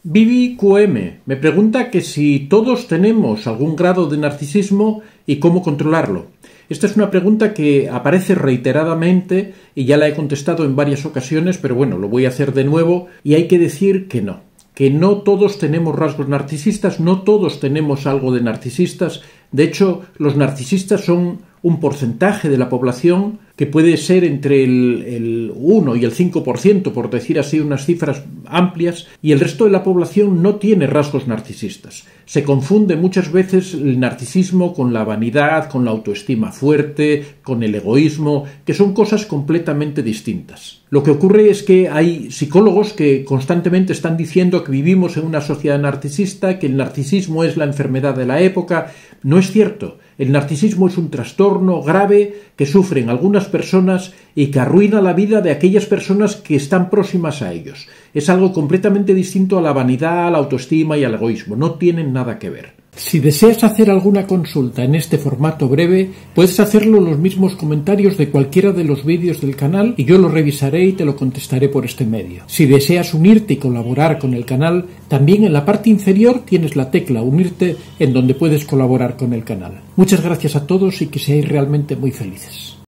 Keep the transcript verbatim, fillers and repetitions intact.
Vivi Q M me pregunta que si todos tenemos algún grado de narcisismo y cómo controlarlo. Esta es una pregunta que aparece reiteradamente y ya la he contestado en varias ocasiones, pero bueno, lo voy a hacer de nuevo y hay que decir que no, que no todos tenemos rasgos narcisistas, no todos tenemos algo de narcisistas. De hecho, los narcisistas son un porcentaje de la población que puede ser entre el, el uno y el cinco por ciento, por decir así unas cifras amplias, y el resto de la población no tiene rasgos narcisistas. Se confunde muchas veces el narcisismo con la vanidad, con la autoestima fuerte, con el egoísmo, que son cosas completamente distintas. Lo que ocurre es que hay psicólogos que constantemente están diciendo que vivimos en una sociedad narcisista, que el narcisismo es la enfermedad de la época. No es cierto. El narcisismo es un trastorno grave que sufren algunas personas y que arruina la vida de aquellas personas que están próximas a ellos. Es algo completamente distinto a la vanidad, a la autoestima y al egoísmo. No tienen nada que ver. Si deseas hacer alguna consulta en este formato breve, puedes hacerlo en los mismos comentarios de cualquiera de los vídeos del canal y yo lo revisaré y te lo contestaré por este medio. Si deseas unirte y colaborar con el canal, también en la parte inferior tienes la tecla Unirte en donde puedes colaborar con el canal. Muchas gracias a todos y que seáis realmente muy felices.